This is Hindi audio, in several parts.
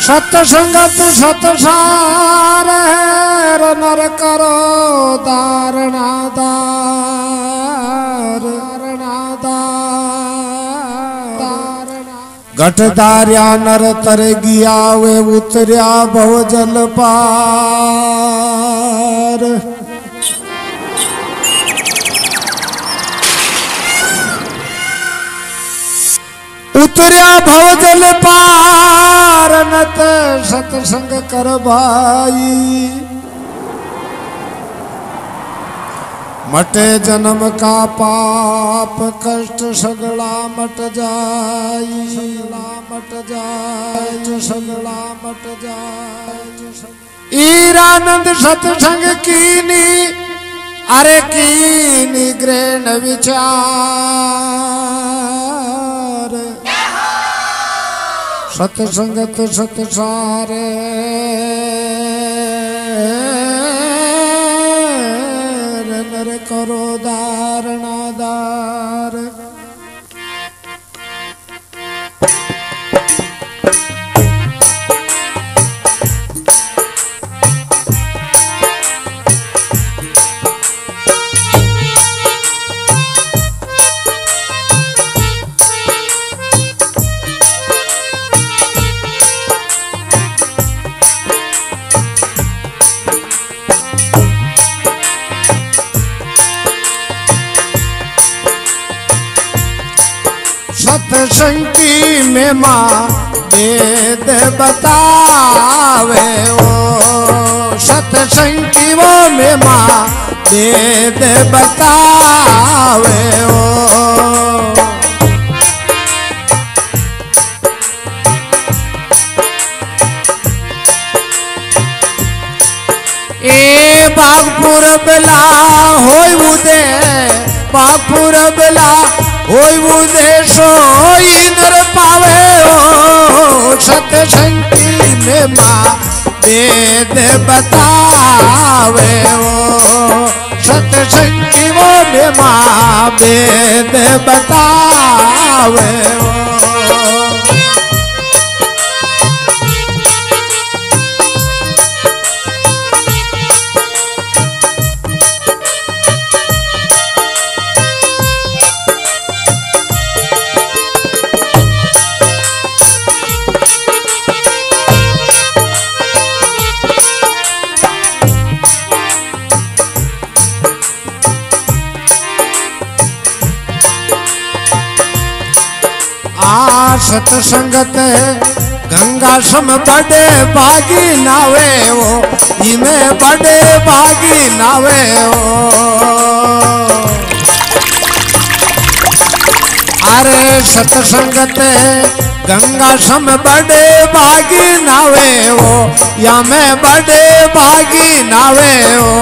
सतसंगत सतसार है नर करो दारणादार घटदार्या नर तर गिया वे उतरिया भव जल पार उतरिया भव जल पार नत सतसंग कर भाई मटे जन्म का पाप कष्ट सगला मट जाई सगला मट जाई ईरानंद सतसंग कीनी अरे कीनी ग्रहण विचार सतसंगत सतसारे नर करो दारणादार सतसंगी में माँ वेद बतावे ओ सतसंगी वो में माँ वेद बतावे ओ ए बागपुर बला होय उदे बागपुर बला होय उदेशो नर पावे ओ सतसंगी में माँ वेद बतावे ओ सतसंगी वो में माँ वेद बतावे ओ सतसंगत गंगा सम बड़े बागी नावे वो इमें बड़े बागी नावे वो अरे सतसंगत गंगा सम बड़े बागी नावे वो या में बड़े बागी नावे वो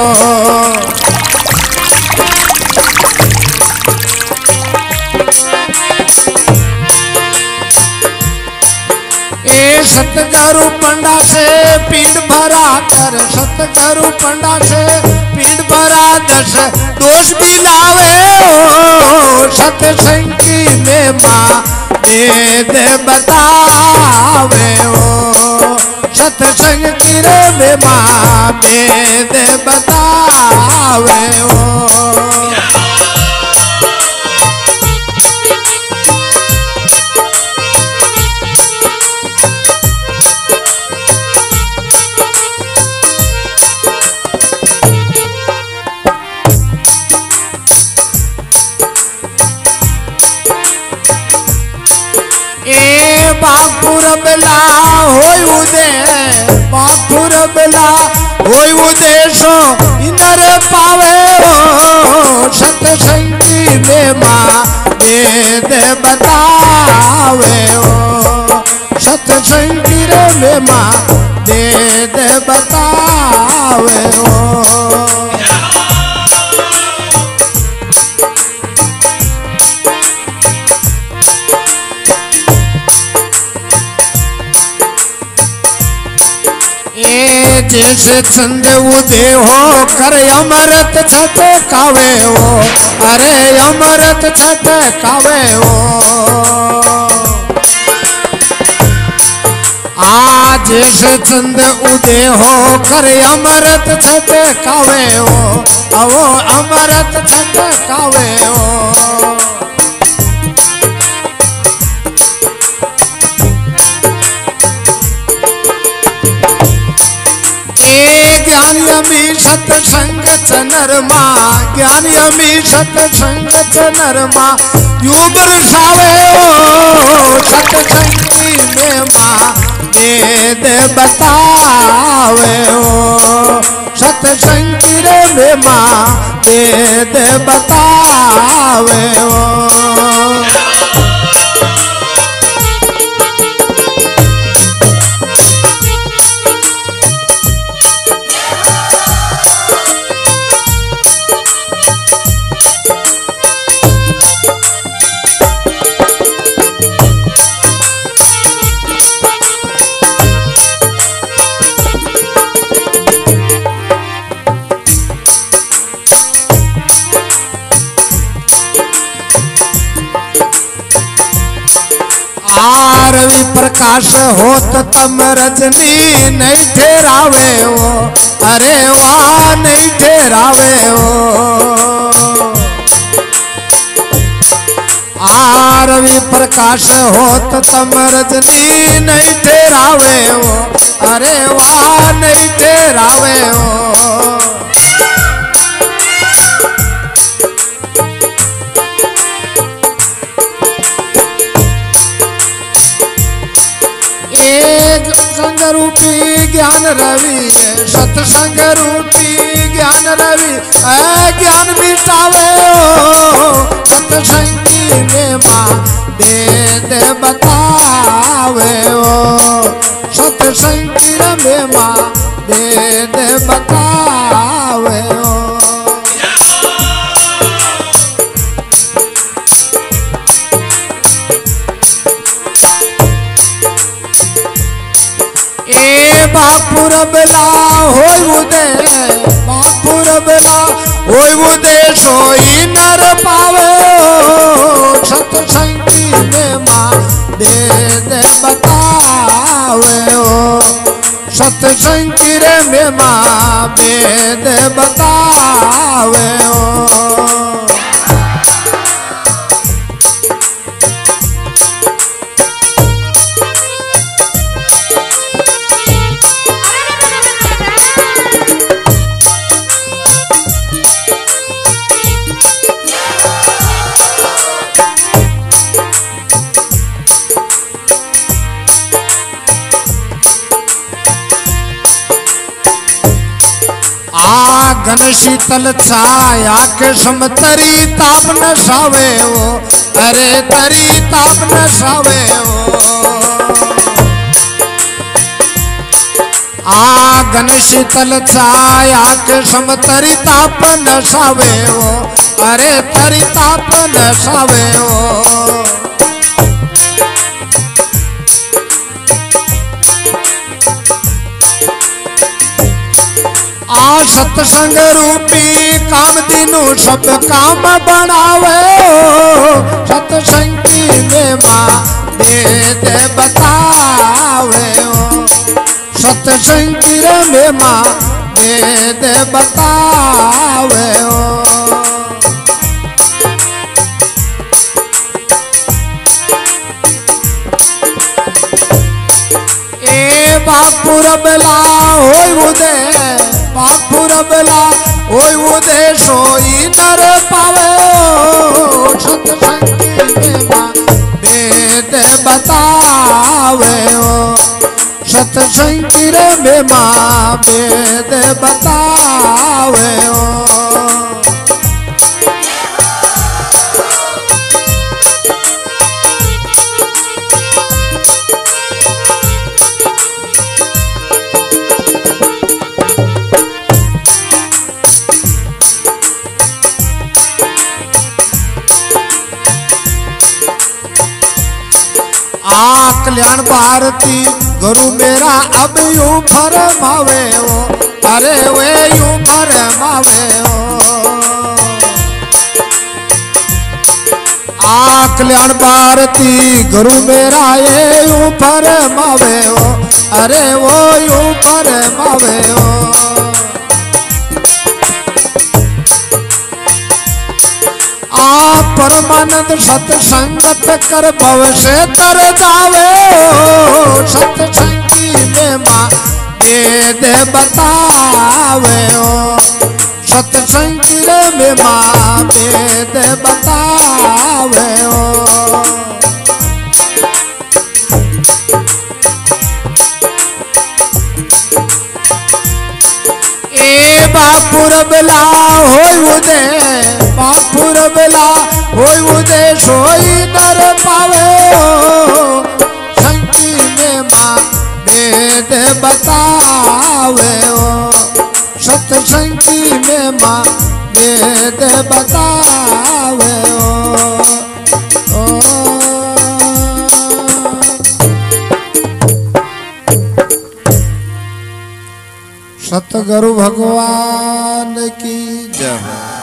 सतगुरु पंडा से पीठ भरा कर सतगुरु पंडा से पीठ भरा दस दोष भी लावे ओ सतसंगी में माँ वेद बतावे ओ सतसंग गिरे में माँ वेद बतावे ओ बागपुर बला होय उदे बागपुर बला होय उदेशो नर पावे ओ सतसंगी में माँ वेद बतावे ओ सतसंगी में माँ वेद बतावे ओ जैसे चंद उदय हो कर अमृत छटकावे हो अरे अमृत छटकावे हो आज जैसे चंद उदय हो कर अमृत छटकावे हो, वो अमृत छटकावे हो। ज्ञान यमी सत्संग च नरमा, ज्ञान यमी सत्संग च नरमा, यू बरसावे हो सत्संगी में माँ वेद बतावे हो, सत्संगी में माँ वेद बतावे हो। रवि प्रकाश होत तम रजनी नहीं ठहरावे हो, अरे वाह नहीं ठहरावे हो। रवि प्रकाश होत तम रजनी नहीं ठहरावे हो, अरे वाह नहीं ठहरावे हो। संग रूपी ज्ञान रवि सत्संग रूपी ज्ञान रवि ज्ञान मिटावे हो, सत्संगी में माँ वेद बतावे हो, सत्संगी में माँ वेद बतावे हो। बापुर बेला होय उदय, बापुर बेला होय उदय सोई नर पावे हो, सत्संगी में माँ वेद बतावे हो, सत्संगी में माँ वेद बतावे हो। घन शीतल छाया के सम तरी ताप न सावे हो, अरे तरी ताप न सावे हो। घन शीतल छाया के सम तरी ताप न सावे हो, अरे तरी ताप न सावे हो। सत्संग रूपी काम दिनु सब काम बनावे हो, सत्संगी में माँ वेद बतावे हो, सत्संगी में माँ वेद बतावे हो। बापुर बेला होय उदय, बापुर बेला होय उदय सोई नर पावे हो, सत्संगी में माँ वेद बतावे हो, सत्संगी में माँ वेद बतावे हो। कल्याण भारती गुरु मेरा अब यूं फरमावे हो, अरे वे यूं फरमावे हो। आ कल्याण भारती गुरु मेरा ये यूं फरमावे हो, अरे वो यूं फरमावे हो। आ परमानंद सत्संगत कर भव से तर जावे हो, सत्संगी में माँ वेद बतावे हो, सत्संगी में माँ वेद बतावे हो। ए बापुर बिला हो उदे, बापुर बिला हो उदे सोई नर पावे हो, संगी में माँ वेद बतावे हो, सत्संगी में माँ वेद बतावे हो। सतगुरु भगवान की जय।